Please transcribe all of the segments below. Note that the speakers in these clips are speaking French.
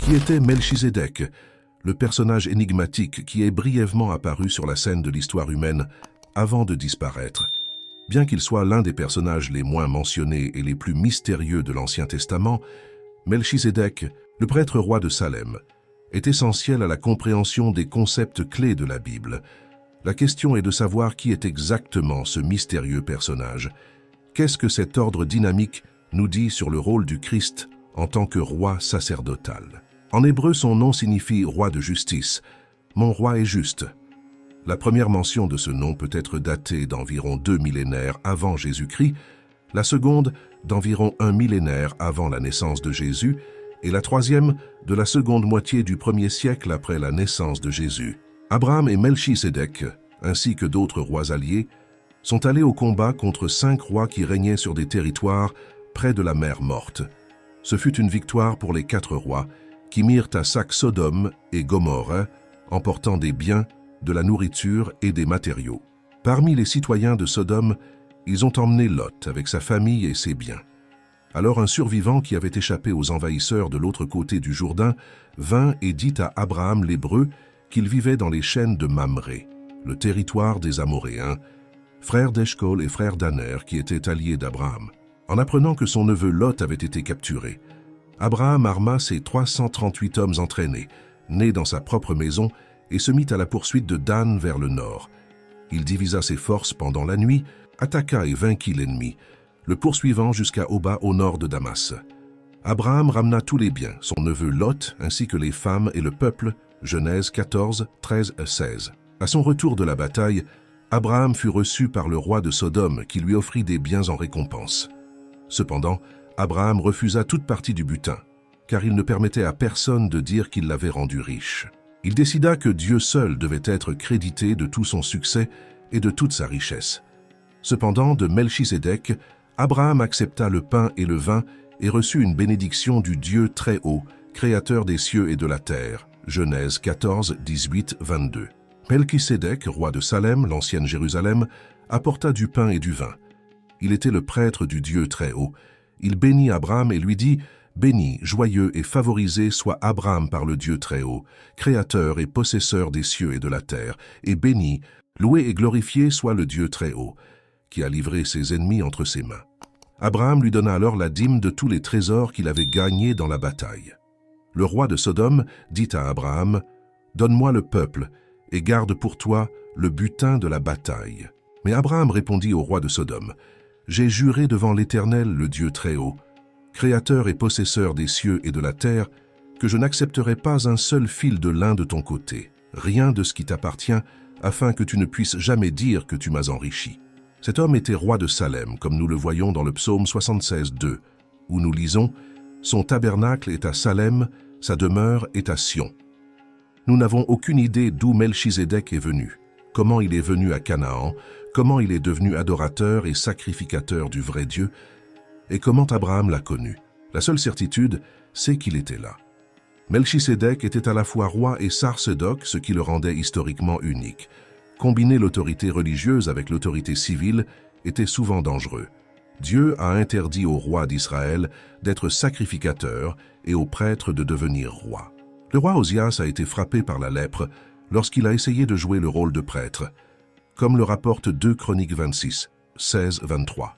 Qui était Melchisédek, le personnage énigmatique qui est brièvement apparu sur la scène de l'histoire humaine avant de disparaître? Bien qu'il soit l'un des personnages les moins mentionnés et les plus mystérieux de l'Ancien Testament, Melchisédek, le prêtre roi de Salem, est essentiel à la compréhension des concepts clés de la Bible. La question est de savoir qui est exactement ce mystérieux personnage. Qu'est-ce que cet ordre dynamique nous dit sur le rôle du Christ en tant que roi sacerdotal? En hébreu, son nom signifie « roi de justice ». Mon roi est juste. La première mention de ce nom peut être datée d'environ 2 millénaires avant Jésus-Christ, la seconde d'environ 1 millénaire avant la naissance de Jésus, et la troisième de la seconde moitié du 1er siècle après la naissance de Jésus. Abraham et Melchisédek, ainsi que d'autres rois alliés, sont allés au combat contre 5 rois qui régnaient sur des territoires près de la mer Morte. Ce fut une victoire pour les 4 rois qui mirent à sac Sodome et Gomorrhe, emportant des biens, de la nourriture et des matériaux. Parmi les citoyens de Sodome, ils ont emmené Lot avec sa famille et ses biens. Alors un survivant qui avait échappé aux envahisseurs de l'autre côté du Jourdain vint et dit à Abraham l'Hébreu qu'il vivait dans les chaînes de Mamré, le territoire des Amoréens, frères d'Eshcol et frères d'Aner qui étaient alliés d'Abraham. En apprenant que son neveu Lot avait été capturé, Abraham arma ses 338 hommes entraînés, nés dans sa propre maison, et se mit à la poursuite de Dan vers le nord. Il divisa ses forces pendant la nuit, attaqua et vainquit l'ennemi, le poursuivant jusqu'à Oba au nord de Damas. Abraham ramena tous les biens, son neveu Lot, ainsi que les femmes et le peuple, Genèse 14, 13 à 16. À son retour de la bataille, Abraham fut reçu par le roi de Sodome qui lui offrit des biens en récompense. Cependant, Abraham refusa toute partie du butin, car il ne permettait à personne de dire qu'il l'avait rendu riche. Il décida que Dieu seul devait être crédité de tout son succès et de toute sa richesse. Cependant, de Melchisédek, Abraham accepta le pain et le vin et reçut une bénédiction du Dieu très haut, créateur des cieux et de la terre. Genèse 14, 18, 22. Melchisédek, roi de Salem, l'ancienne Jérusalem, apporta du pain et du vin. Il était le prêtre du Dieu très haut. Il bénit Abraham et lui dit « Béni, joyeux et favorisé soit Abraham par le Dieu très haut, créateur et possesseur des cieux et de la terre, et béni, loué et glorifié soit le Dieu très haut, qui a livré ses ennemis entre ses mains. » Abraham lui donna alors la dîme de tous les trésors qu'il avait gagnés dans la bataille. Le roi de Sodome dit à Abraham « Donne-moi le peuple, et garde pour toi le butin de la bataille. » Mais Abraham répondit au roi de Sodome « J'ai juré devant l'Éternel, le Dieu très haut, créateur et possesseur des cieux et de la terre, que je n'accepterai pas un seul fil de lin de ton côté, rien de ce qui t'appartient, afin que tu ne puisses jamais dire que tu m'as enrichi. » Cet homme était roi de Salem, comme nous le voyons dans le psaume 76, 2, où nous lisons « Son tabernacle est à Salem, sa demeure est à Sion. » Nous n'avons aucune idée d'où Melchisédek est venu, comment il est venu à Canaan, comment il est devenu adorateur et sacrificateur du vrai Dieu, et comment Abraham l'a connu. La seule certitude, c'est qu'il était là. Melchisédek était à la fois roi et sacerdoce, ce qui le rendait historiquement unique. Combiner l'autorité religieuse avec l'autorité civile était souvent dangereux. Dieu a interdit au roi d'Israël d'être sacrificateur et aux prêtres de devenir roi. Le roi Osias a été frappé par la lèpre lorsqu'il a essayé de jouer le rôle de prêtre, comme le rapporte 2 Chroniques 26, 16-23.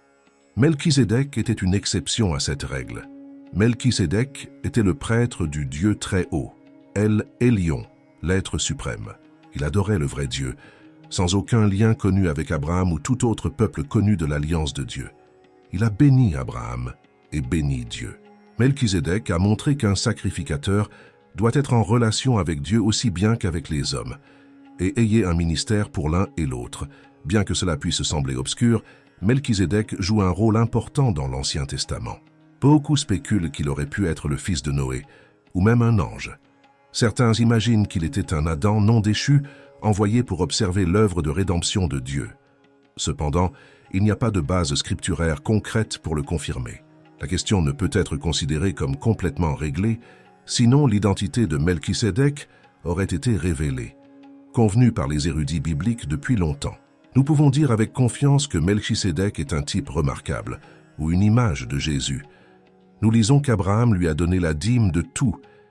Melchisédek était une exception à cette règle. Melchisédek était le prêtre du Dieu très haut, El Elyon, l'être suprême. Il adorait le vrai Dieu, sans aucun lien connu avec Abraham ou tout autre peuple connu de l'alliance de Dieu. Il a béni Abraham et béni Dieu. Melchisédek a montré qu'un sacrificateur doit être en relation avec Dieu aussi bien qu'avec les hommes, et ayez un ministère pour l'un et l'autre. Bien que cela puisse sembler obscur, Melchisédek joue un rôle important dans l'Ancien Testament. Beaucoup spéculent qu'il aurait pu être le fils de Noé, ou même un ange. Certains imaginent qu'il était un Adam non déchu, envoyé pour observer l'œuvre de rédemption de Dieu. Cependant, il n'y a pas de base scripturaire concrète pour le confirmer. La question ne peut être considérée comme complètement réglée, sinon l'identité de Melchisédek aurait été révélée, convenue par les érudits bibliques depuis longtemps. Nous pouvons dire avec confiance que Melchisédek est un type remarquable, ou une image de Jésus. Nous lisons qu'Abraham lui a donné la dîme de tout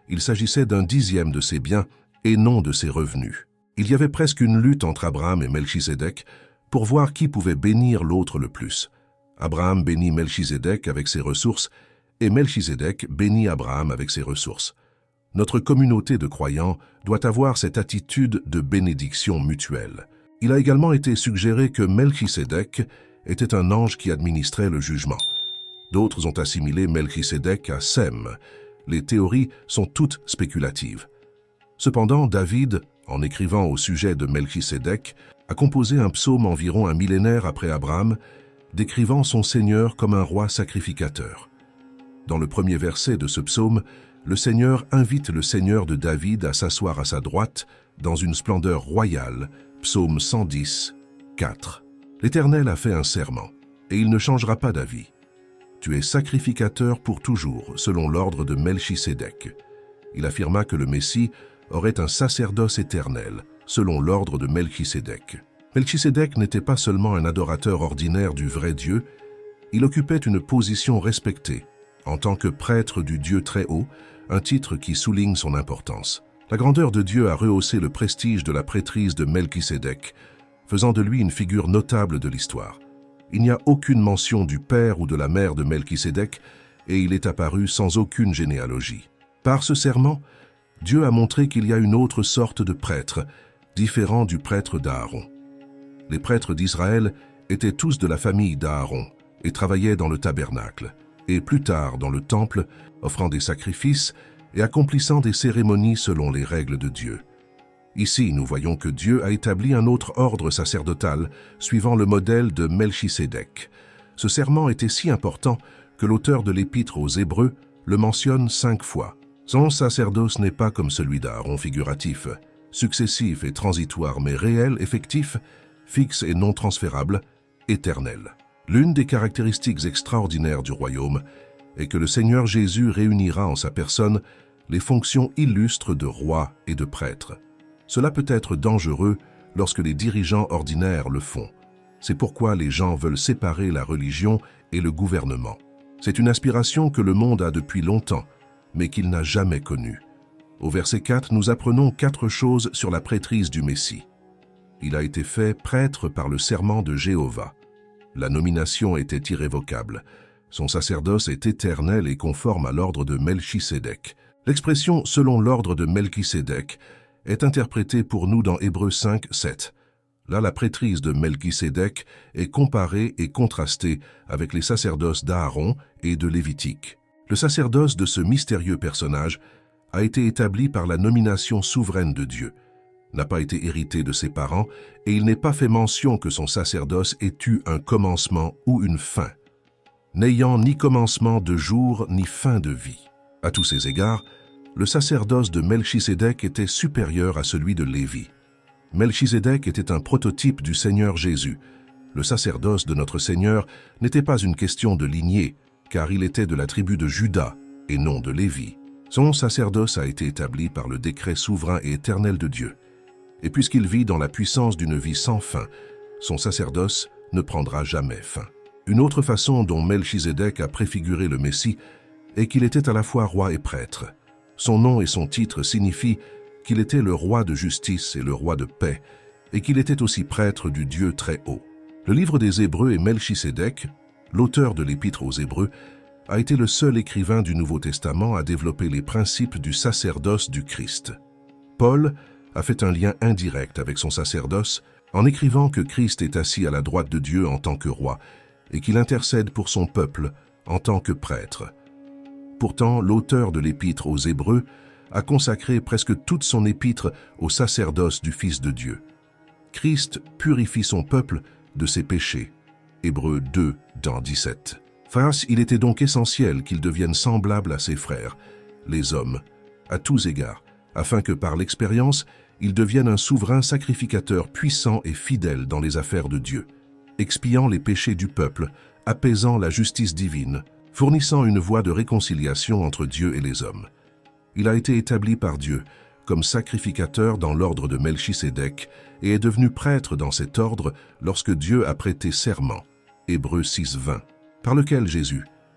il s'agissait d'un dixième de ses biens et non de ses revenus. Il y avait presque une lutte entre Abraham et Melchisédek pour voir qui pouvait bénir l'autre le plus. Abraham bénit Melchisédek avec ses ressources et Melchisédek bénit Abraham avec ses ressources. Notre communauté de croyants doit avoir cette attitude de bénédiction mutuelle. Il a également été suggéré que Melchisédek était un ange qui administrait le jugement. D'autres ont assimilé Melchisédek à Sem. Les théories sont toutes spéculatives. Cependant, David, en écrivant au sujet de Melchisédek, a composé un psaume environ un millénaire après Abraham, décrivant son Seigneur comme un roi sacrificateur. Dans le premier verset de ce psaume, le Seigneur invite le Seigneur de David à s'asseoir à sa droite dans une splendeur royale, psaume 110, 4. L'Éternel a fait un serment, et il ne changera pas d'avis. Tu es sacrificateur pour toujours, selon l'ordre de Melchisédek. Il affirma que le Messie aurait un sacerdoce éternel, selon l'ordre de Melchisédek. Melchisédek n'était pas seulement un adorateur ordinaire du vrai Dieu, il occupait une position respectée, en tant que prêtre du Dieu très haut, un titre qui souligne son importance. La grandeur de Dieu a rehaussé le prestige de la prêtrise de Melchisédek, faisant de lui une figure notable de l'histoire. Il n'y a aucune mention du père ou de la mère de Melchisédek, et il est apparu sans aucune généalogie. Par ce serment, Dieu a montré qu'il y a une autre sorte de prêtre, différent du prêtre d'Aaron. Les prêtres d'Israël étaient tous de la famille d'Aaron et travaillaient dans le tabernacle, et plus tard dans le temple, offrant des sacrifices et accomplissant des cérémonies selon les règles de Dieu. Ici, nous voyons que Dieu a établi un autre ordre sacerdotal, suivant le modèle de Melchisédek. Ce serment était si important que l'auteur de l'Épître aux Hébreux le mentionne 5 fois. Son sacerdoce n'est pas comme celui d'Aaron figuratif, successif et transitoire, mais réel, effectif, fixe et non transférable, éternel. L'une des caractéristiques extraordinaires du royaume est que le Seigneur Jésus réunira en sa personne les fonctions illustres de roi et de prêtre. Cela peut être dangereux lorsque les dirigeants ordinaires le font. C'est pourquoi les gens veulent séparer la religion et le gouvernement. C'est une aspiration que le monde a depuis longtemps, mais qu'il n'a jamais connue. Au verset 4, nous apprenons 4 choses sur la prêtrise du Messie. Il a été fait prêtre par le serment de Jéhovah. La nomination était irrévocable. Son sacerdoce est éternel et conforme à l'ordre de Melchisédek. L'expression « selon l'ordre de Melchisédek » est interprétée pour nous dans Hébreux 5, 7. Là, la prêtrise de Melchisédek est comparée et contrastée avec les sacerdoces d'Aaron et de Lévitique. Le sacerdoce de ce mystérieux personnage a été établi par la nomination souveraine de Dieu, n'a pas été hérité de ses parents, et il n'est pas fait mention que son sacerdoce ait eu un commencement ou une fin, n'ayant ni commencement de jour ni fin de vie. À tous ces égards, le sacerdoce de Melchisédek était supérieur à celui de Lévi. Melchisédek était un prototype du Seigneur Jésus. Le sacerdoce de notre Seigneur n'était pas une question de lignée, car il était de la tribu de Juda et non de Lévi. Son sacerdoce a été établi par le décret souverain et éternel de Dieu. Et puisqu'il vit dans la puissance d'une vie sans fin, son sacerdoce ne prendra jamais fin. Une autre façon dont Melchisédek a préfiguré le Messie est qu'il était à la fois roi et prêtre. Son nom et son titre signifient qu'il était le roi de justice et le roi de paix, et qu'il était aussi prêtre du Dieu très haut. Le livre des Hébreux et Melchisédek, l'auteur de l'Épître aux Hébreux, a été le seul écrivain du Nouveau Testament à développer les principes du sacerdoce du Christ. Paul a fait un lien indirect avec son sacerdoce en écrivant que Christ est assis à la droite de Dieu en tant que roi et qu'il intercède pour son peuple en tant que prêtre. Pourtant, l'auteur de l'Épître aux Hébreux a consacré presque toute son épître au sacerdoce du Fils de Dieu. Christ purifie son peuple de ses péchés. Hébreux 2, dans 17. Frères, il était donc essentiel qu'il devienne semblable à ses frères, les hommes, à tous égards, afin que par l'expérience, il devienne un souverain sacrificateur puissant et fidèle dans les affaires de Dieu, expiant les péchés du peuple, apaisant la justice divine, fournissant une voie de réconciliation entre Dieu et les hommes. Il a été établi par Dieu comme sacrificateur dans l'ordre de Melchisédek et est devenu prêtre dans cet ordre lorsque Dieu a prêté serment, Hébreux 6, 20, par lequel Jésus,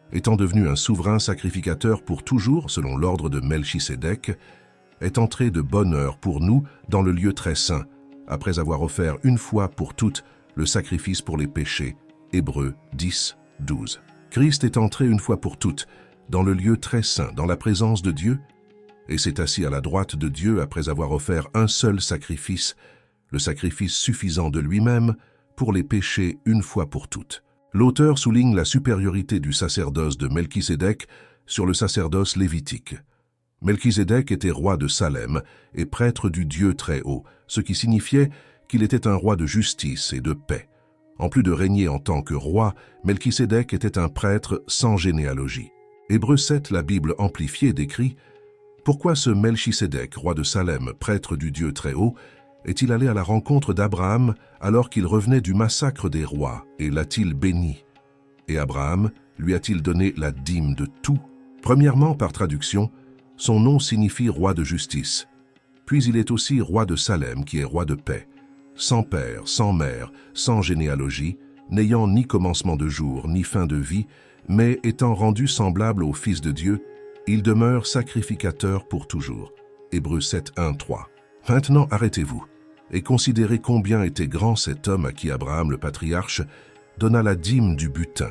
étant devenu un souverain sacrificateur pour toujours selon l'ordre de Melchisédek, est entré de bonne heure pour nous dans le lieu très saint, après avoir offert une fois pour toutes le sacrifice pour les péchés. Hébreux 10, 12. Christ est entré une fois pour toutes dans le lieu très saint, dans la présence de Dieu, et s'est assis à la droite de Dieu après avoir offert un seul sacrifice, le sacrifice suffisant de lui-même pour les péchés une fois pour toutes. L'auteur souligne la supériorité du sacerdoce de Melchisédek sur le sacerdoce lévitique. Melchisédek était roi de Salem et prêtre du Dieu très haut, ce qui signifiait qu'il était un roi de justice et de paix. En plus de régner en tant que roi, Melchisédek était un prêtre sans généalogie. Hébreux 7, la Bible amplifiée, décrit « Pourquoi ce Melchisédek, roi de Salem, prêtre du Dieu très haut, est-il allé à la rencontre d'Abraham alors qu'il revenait du massacre des rois, et l'a-t-il béni? Et Abraham lui a-t-il donné la dîme de tout ?» Premièrement, par traduction, son nom signifie roi de justice. Puis il est aussi roi de Salem, qui est roi de paix. Sans père, sans mère, sans généalogie, n'ayant ni commencement de jour, ni fin de vie, mais étant rendu semblable au Fils de Dieu, il demeure sacrificateur pour toujours. Hébreux 7, 1, 3. Maintenant arrêtez-vous et considérez combien était grand cet homme à qui Abraham le patriarche donna la dîme du butin.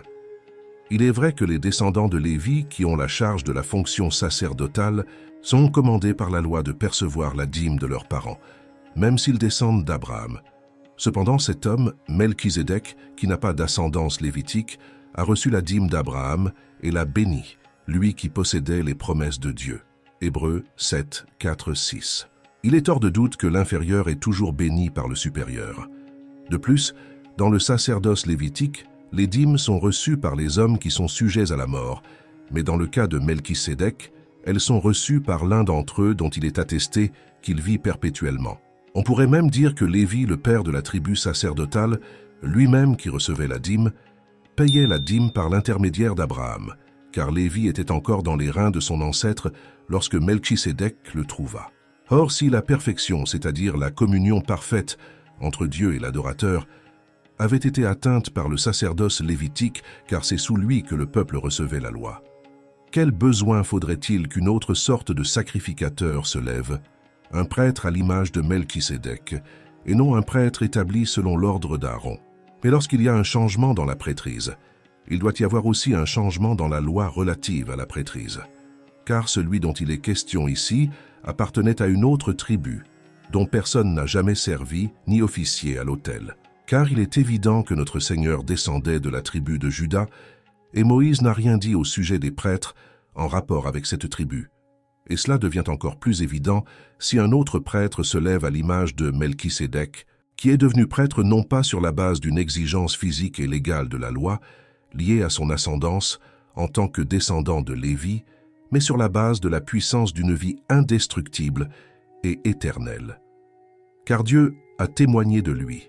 Il est vrai que les descendants de Lévi, qui ont la charge de la fonction sacerdotale, sont commandés par la loi de percevoir la dîme de leurs parents, même s'ils descendent d'Abraham. Cependant, cet homme, Melchisédek, qui n'a pas d'ascendance lévitique, a reçu la dîme d'Abraham et l'a béni, lui qui possédait les promesses de Dieu. Hébreux 7, 4, 6. Il est hors de doute que l'inférieur est toujours béni par le supérieur. De plus, dans le sacerdoce lévitique, les dîmes sont reçues par les hommes qui sont sujets à la mort, mais dans le cas de Melchisédek, elles sont reçues par l'un d'entre eux dont il est attesté qu'il vit perpétuellement. On pourrait même dire que Lévi, le père de la tribu sacerdotale, lui-même qui recevait la dîme, payait la dîme par l'intermédiaire d'Abraham, car Lévi était encore dans les reins de son ancêtre lorsque Melchisédek le trouva. Or, si la perfection, c'est-à-dire la communion parfaite entre Dieu et l'adorateur, avait été atteinte par le sacerdoce lévitique, car c'est sous lui que le peuple recevait la loi, quel besoin faudrait-il qu'une autre sorte de sacrificateur se lève, un prêtre à l'image de Melchisédek, et non un prêtre établi selon l'ordre d'Aaron? Mais lorsqu'il y a un changement dans la prêtrise, il doit y avoir aussi un changement dans la loi relative à la prêtrise. Car celui dont il est question ici appartenait à une autre tribu, dont personne n'a jamais servi ni officié à l'autel. Car il est évident que notre Seigneur descendait de la tribu de Juda, et Moïse n'a rien dit au sujet des prêtres en rapport avec cette tribu. Et cela devient encore plus évident si un autre prêtre se lève à l'image de Melchisédek, qui est devenu prêtre non pas sur la base d'une exigence physique et légale de la loi, liée à son ascendance en tant que descendant de Lévi, mais sur la base de la puissance d'une vie indestructible et éternelle. Car Dieu a témoigné de lui.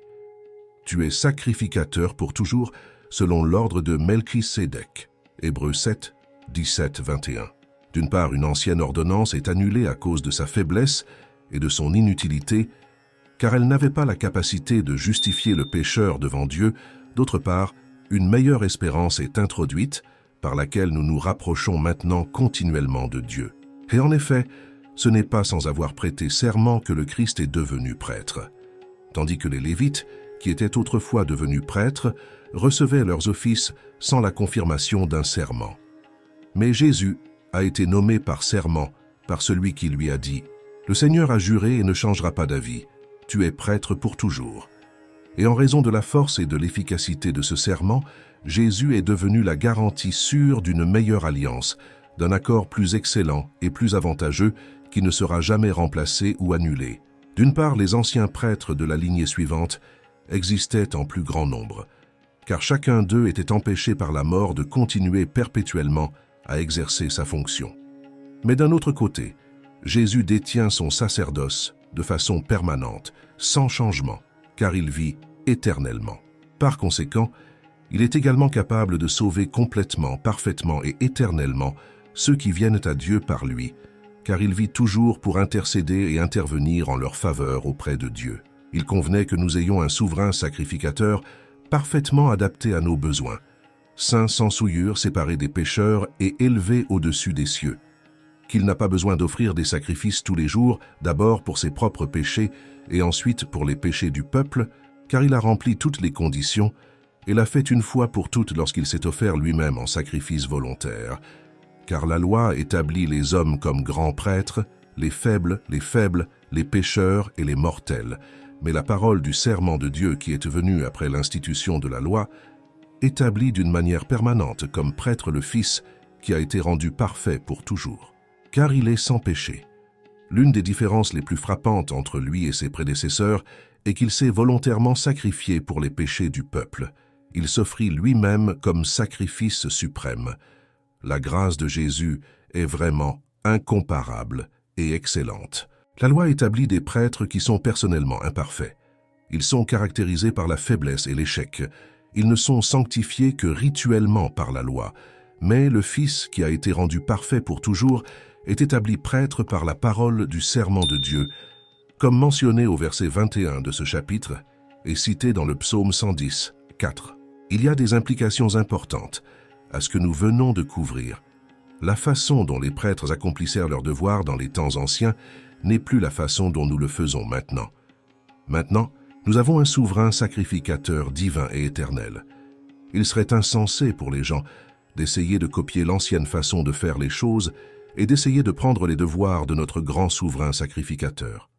Tu es sacrificateur pour toujours selon l'ordre de Melchisédek. Hébreux 7, 17, 21. D'une part, une ancienne ordonnance est annulée à cause de sa faiblesse et de son inutilité, car elle n'avait pas la capacité de justifier le pécheur devant Dieu. D'autre part, une meilleure espérance est introduite, par laquelle nous nous rapprochons maintenant continuellement de Dieu. Et en effet, ce n'est pas sans avoir prêté serment que le Christ est devenu prêtre. Tandis que les Lévites, qui étaient autrefois devenus prêtres, recevaient leurs offices sans la confirmation d'un serment. Mais Jésus a été nommé par serment par celui qui lui a dit « Le Seigneur a juré et ne changera pas d'avis. Tu es prêtre pour toujours. » Et en raison de la force et de l'efficacité de ce serment, Jésus est devenu la garantie sûre d'une meilleure alliance, d'un accord plus excellent et plus avantageux qui ne sera jamais remplacé ou annulé. D'une part, les anciens prêtres de la lignée suivante existaient en plus grand nombre, car chacun d'eux était empêché par la mort de continuer perpétuellement à exercer sa fonction. Mais d'un autre côté, Jésus détient son sacerdoce de façon permanente, sans changement, car il vit éternellement. Par conséquent, il est également capable de sauver complètement, parfaitement et éternellement ceux qui viennent à Dieu par lui, car il vit toujours pour intercéder et intervenir en leur faveur auprès de Dieu. Il convenait que nous ayons un souverain sacrificateur parfaitement adapté à nos besoins, saint sans souillure, séparé des pécheurs et élevé au-dessus des cieux, qu'il n'a pas besoin d'offrir des sacrifices tous les jours, d'abord pour ses propres péchés et ensuite pour les péchés du peuple, car il a rempli toutes les conditions et l'a fait une fois pour toutes lorsqu'il s'est offert lui-même en sacrifice volontaire. Car la loi établit les hommes comme grands prêtres, les faibles, les pécheurs et les mortels. Mais la parole du serment de Dieu qui est venue après l'institution de la loi établit d'une manière permanente comme prêtre le Fils qui a été rendu parfait pour toujours. Car il est sans péché. L'une des différences les plus frappantes entre lui et ses prédécesseurs est qu'il s'est volontairement sacrifié pour les péchés du peuple. Il s'offrit lui-même comme sacrifice suprême. La grâce de Jésus est vraiment incomparable et excellente. La loi établit des prêtres qui sont personnellement imparfaits. Ils sont caractérisés par la faiblesse et l'échec. Ils ne sont sanctifiés que rituellement par la loi. Mais le Fils, qui a été rendu parfait pour toujours, est établi prêtre par la parole du serment de Dieu, comme mentionné au verset 21 de ce chapitre et cité dans le psaume 110, 4. Il y a des implications importantes à ce que nous venons de couvrir. La façon dont les prêtres accomplissèrent leur devoir dans les temps anciens n'est plus la façon dont nous le faisons maintenant. Maintenant, nous avons un souverain sacrificateur divin et éternel. Il serait insensé pour les gens d'essayer de copier l'ancienne façon de faire les choses et d'essayer de prendre les devoirs de notre grand souverain sacrificateur.